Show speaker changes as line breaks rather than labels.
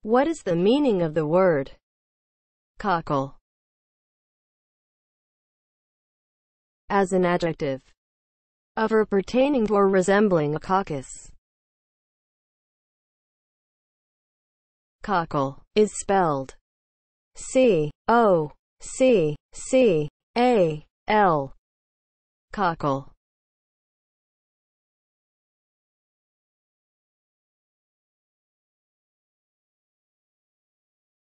What is the meaning of the word cockle as an adjective of or pertaining to or resembling a coccus? Cockle is spelled C-O-C-C-A-L. Cockle.